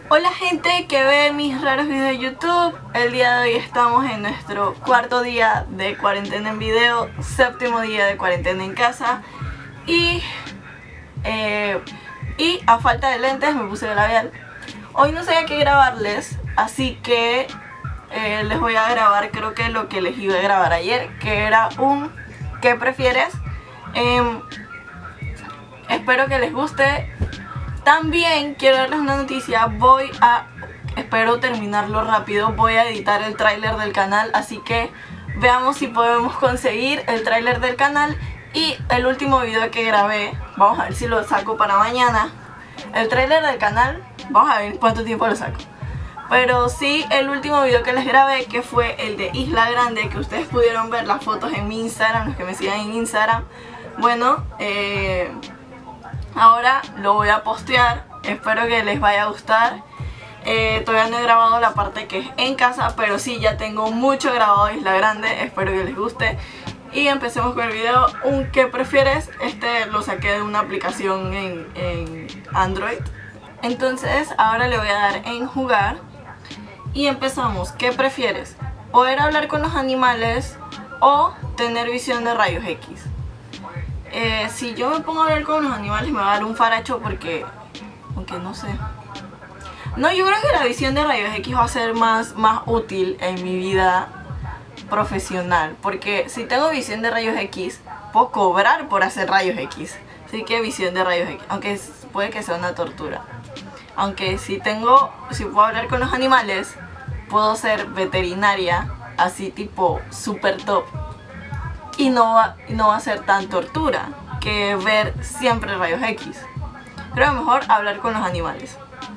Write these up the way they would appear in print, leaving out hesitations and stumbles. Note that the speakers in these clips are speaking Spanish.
Hola gente que ve mis raros videos de YouTube. El día de hoy estamos en nuestro cuarto día de cuarentena en video, séptimo día de cuarentena en casa. Y a falta de lentes me puse el labial. Hoy no sabía qué grabarles, así que les voy a grabar creo que lo que les iba a grabar ayer, que era un ¿qué prefieres? Espero que les guste. También quiero darles una noticia, espero terminarlo rápido, voy a editar el tráiler del canal, así que veamos si podemos conseguir el tráiler del canal y el último video que grabé, vamos a ver si lo saco para mañana. El tráiler del canal, vamos a ver cuánto tiempo lo saco. Pero sí, el último video que les grabé, que fue el de Isla Grande, que ustedes pudieron ver las fotos en mi Instagram, los que me sigan en Instagram. Bueno, ahora lo voy a postear, espero que les vaya a gustar. Todavía no he grabado la parte que es en casa, pero sí ya tengo mucho grabado de Isla Grande, espero que les guste. Y empecemos con el video, un ¿qué prefieres? Este lo saqué de una aplicación en Android. Entonces ahora le voy a dar en jugar y empezamos. ¿Qué prefieres? ¿Poder hablar con los animales o tener visión de rayos X? Si yo me pongo a hablar con los animales me va a dar un faracho porque... aunque no sé. No, yo creo que la visión de rayos X va a ser más útil en mi vida profesional. Porque si tengo visión de rayos X, puedo cobrar por hacer rayos X. Así que visión de rayos X, aunque puede que sea una tortura. Aunque si puedo hablar con los animales, puedo ser veterinaria, así tipo super top. Y no va a ser tan tortura que ver siempre rayos X. Creo mejor hablar con los animales.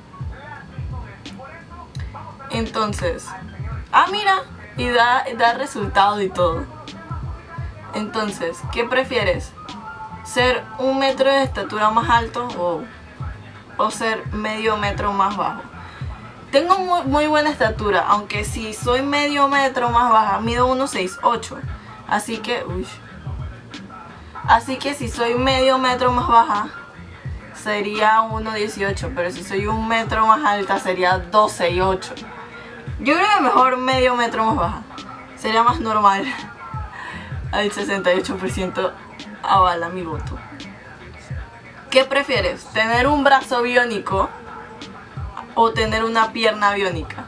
Entonces, mira, y da resultado y todo. Entonces, ¿qué prefieres? ¿Ser 1 metro de estatura más alto o ser medio metro más bajo? Tengo muy buena estatura, aunque si soy medio metro más baja, mido 1,68. Así que si soy medio metro más baja sería 1,18, pero si soy 1 metro más alta sería 2,68. Yo creo que mejor medio metro más baja, sería más normal. El 68% avala mi voto. ¿Qué prefieres? ¿Tener un brazo biónico o tener una pierna biónica?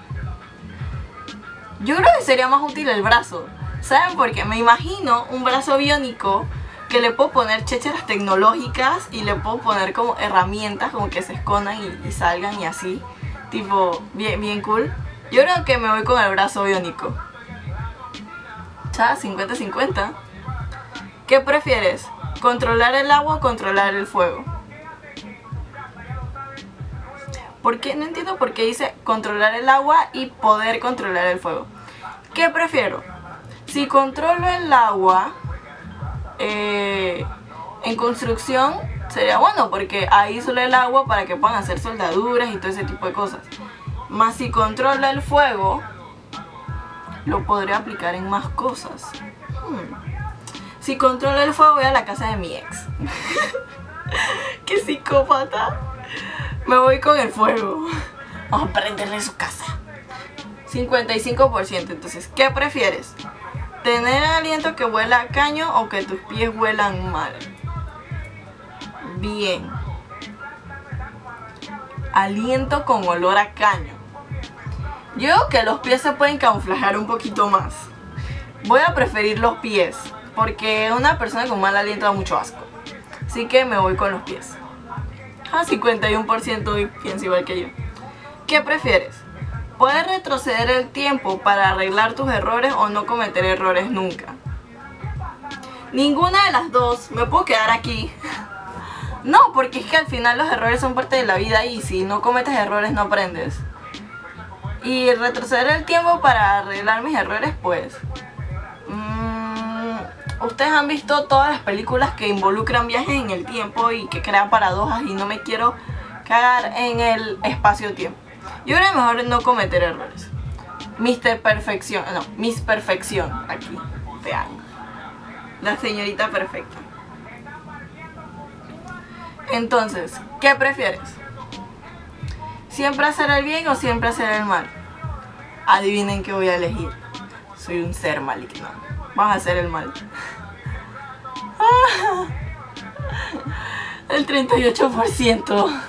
Yo creo que sería más útil el brazo. ¿Saben por qué? Me imagino un brazo biónico que le puedo poner chécheras tecnológicas y le puedo poner como herramientas como que se escondan y salgan y así. Tipo, bien cool. Yo creo que me voy con el brazo biónico. Ya, 50-50. ¿Qué prefieres? ¿Controlar el agua o controlar el fuego? ¿Por qué? No entiendo por qué dice controlar el agua y poder controlar el fuego. ¿Qué prefiero? Si controlo el agua en construcción sería bueno porque ahí solo el agua para que puedan hacer soldaduras y todo ese tipo de cosas. Más si controlo el fuego lo podré aplicar en más cosas. Si controlo el fuego voy a la casa de mi ex. ¡Qué psicópata! Me voy con el fuego. Vamos a prenderle su casa. 55%. Entonces, ¿qué prefieres? ¿Tener aliento que huela a caño o que tus pies huelan mal? Bien. Aliento con olor a caño. Yo creo que los pies se pueden camuflajear un poquito más. Voy a preferir los pies porque una persona con mal aliento da mucho asco. Así que me voy con los pies. 51% y piensa igual que yo. ¿Qué prefieres? ¿Poder retroceder el tiempo para arreglar tus errores o no cometer errores nunca? Ninguna de las dos. Me puedo quedar aquí. No, porque es que al final los errores son parte de la vida y si no cometes errores no aprendes. Y retroceder el tiempo para arreglar mis errores, pues... Ustedes han visto todas las películas que involucran viajes en el tiempo y que crean paradojas y no me quiero cagar en el espacio-tiempo. Yo creo que mejor no cometer errores. Miss Perfección, aquí, vean. La señorita perfecta. Entonces, ¿qué prefieres? ¿Siempre hacer el bien o siempre hacer el mal? Adivinen qué voy a elegir. Soy un ser maligno. Vas a hacer el mal. El 38%.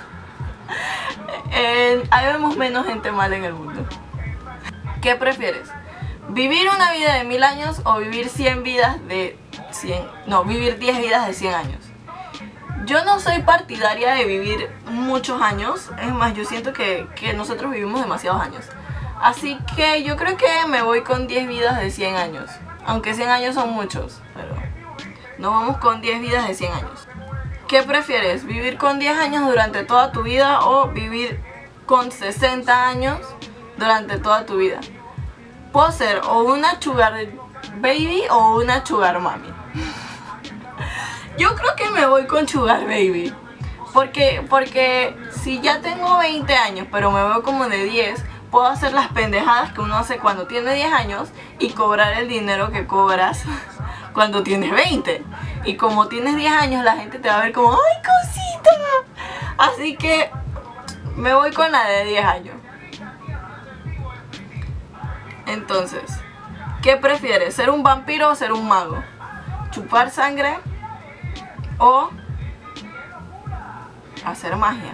Ahí vemos menos gente mala en el mundo. ¿Qué prefieres? ¿Vivir una vida de 1000 años o vivir 100 vidas de 100? No, vivir 10 vidas de 100 años. Yo no soy partidaria de vivir muchos años. Es más, yo siento que nosotros vivimos demasiados años. Así que yo creo que me voy con 10 vidas de 100 años. Aunque 100 años son muchos, pero nos vamos con 10 vidas de 100 años. ¿Qué prefieres? ¿Vivir con 10 años durante toda tu vida o vivir con 60 años durante toda tu vida? Puedo ser o una sugar baby o una sugar mami. Yo creo que me voy con sugar baby. Porque si ya tengo 20 años pero me veo como de 10, puedo hacer las pendejadas que uno hace cuando tiene 10 años y cobrar el dinero que cobras cuando tienes 20. Y como tienes 10 años, la gente te va a ver como ¡ay, cosita! Así que me voy con la de 10 años. Entonces, ¿qué prefieres? ¿Ser un vampiro o ser un mago? ¿Chupar sangre o hacer magia?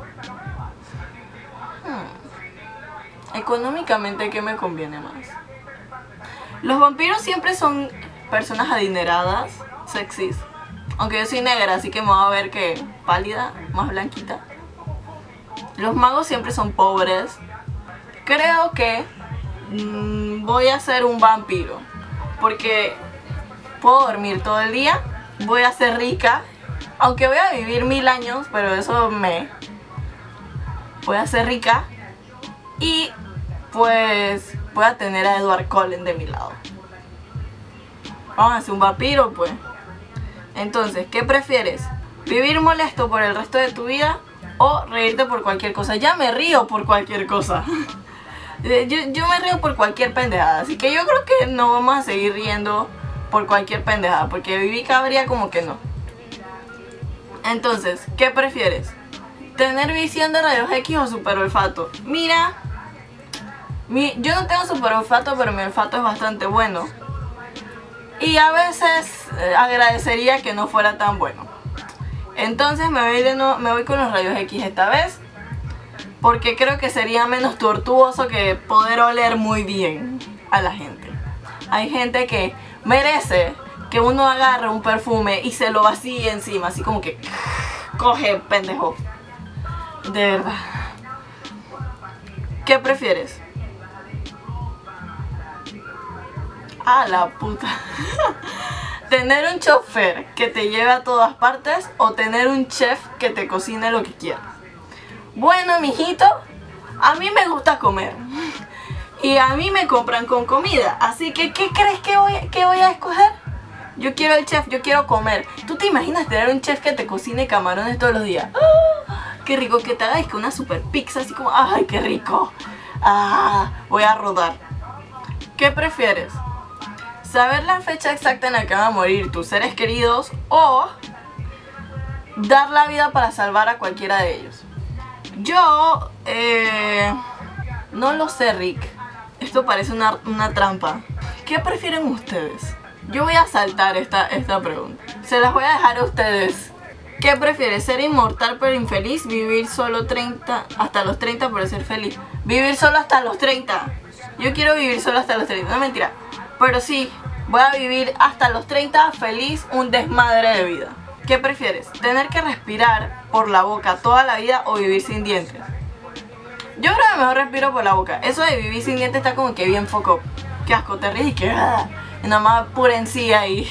Económicamente, ¿qué me conviene más? Los vampiros siempre son personas adineradas, sexys. Aunque yo soy negra, así que me voy a ver que pálida, más blanquita. Los magos siempre son pobres. Creo que voy a ser un vampiro, porque puedo dormir todo el día, voy a ser rica, aunque voy a vivir 1000 años, pero eso voy a ser rica y pues voy a tener a Edward Cullen de mi lado. Vamos a hacer un vampiro, pues. Entonces, ¿qué prefieres? ¿Vivir molesto por el resto de tu vida o reírte por cualquier cosa? Ya me río por cualquier cosa. Yo me río por cualquier pendejada, así que yo creo que no vamos a seguir riendo por cualquier pendejada, porque Vivi cabría como que no. Entonces, ¿qué prefieres? ¿Tener visión de rayos X o super olfato? Mira, yo no tengo super olfato, pero mi olfato es bastante bueno. Y a veces agradecería que no fuera tan bueno. Entonces me voy con los rayos X esta vez, porque creo que sería menos tortuoso que poder oler muy bien a la gente. Hay gente que merece que uno agarre un perfume y se lo vacíe encima, así como que coge, pendejo. De verdad. ¿Qué prefieres? A la puta. ¿Tener un chofer que te lleve a todas partes o tener un chef que te cocine lo que quieras? Bueno, mijito, a mí me gusta comer y a mí me compran con comida, así que ¿qué crees que voy a escoger? Yo quiero el chef, yo quiero comer. ¿Tú te imaginas tener un chef que te cocine camarones todos los días? ¡Oh! ¡Qué rico! Que te haga que una super pizza así como ¡ay, qué rico! ¡Ah! Voy a rodar. ¿Qué prefieres? ¿Saber la fecha exacta en la que van a morir tus seres queridos o dar la vida para salvar a cualquiera de ellos? Yo, no lo sé, Rick. Esto parece una trampa. ¿Qué prefieren ustedes? Yo voy a saltar esta pregunta. Se las voy a dejar a ustedes. ¿Qué prefieres? ¿Ser inmortal pero infeliz? ¿Vivir solo hasta los 30 pero ser feliz? Vivir solo hasta los 30. Yo quiero vivir solo hasta los 30. No, mentira. Pero sí, voy a vivir hasta los 30 feliz, un desmadre de vida. ¿Qué prefieres? ¿Tener que respirar por la boca toda la vida o vivir sin dientes? Yo creo que mejor respiro por la boca. Eso de vivir sin dientes está como que bien foco. Qué asco, te ríes y que y nada más pura encía y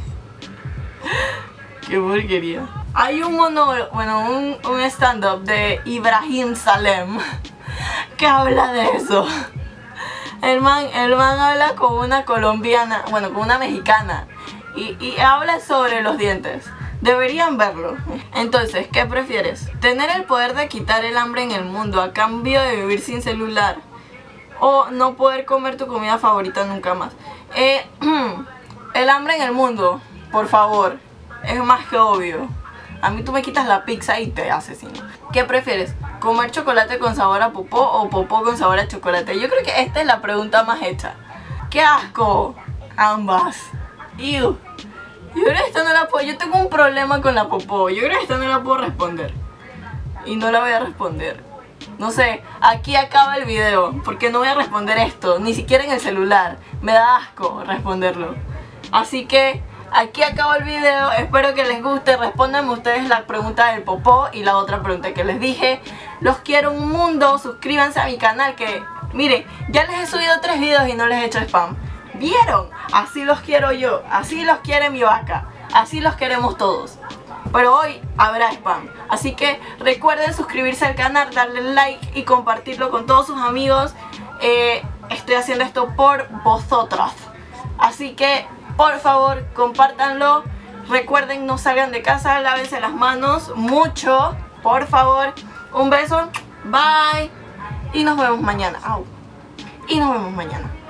qué porquería. Hay un stand-up de Ibrahim Salem que habla de eso. El man habla con una colombiana, bueno, con una mexicana y habla sobre los dientes. Deberían verlo. Entonces, ¿qué prefieres? ¿Tener el poder de quitar el hambre en el mundo a cambio de vivir sin celular? ¿O no poder comer tu comida favorita nunca más? El hambre en el mundo, por favor. Es más que obvio. A mí tú me quitas la pizza y te asesino. ¿Qué prefieres? ¿Comer chocolate con sabor a popó o popó con sabor a chocolate? Yo creo que esta es la pregunta más hecha. ¡Qué asco! Ambas. Ew. Yo creo que esta no la puedo. Yo tengo un problema con la popó. Yo creo que esta no la puedo responder. Y no la voy a responder. No sé, aquí acaba el video. Porque no voy a responder esto. Ni siquiera en el celular. Me da asco responderlo. Así que aquí acaba el video. Espero que les guste. Respóndanme ustedes la pregunta del popó y la otra pregunta que les dije. Los quiero un mundo. Suscríbanse a mi canal que... Miren, ya les he subido 3 videos y no les he hecho spam. ¿Vieron? Así los quiero yo. Así los quiere mi vaca. Así los queremos todos. Pero hoy habrá spam. Así que recuerden suscribirse al canal, darle like y compartirlo con todos sus amigos. Estoy haciendo esto por vosotros. Así que por favor compártanlo. Recuerden, no salgan de casa, lávense las manos mucho. Por favor. Un beso. Bye. Y nos vemos mañana. Au. Y nos vemos mañana.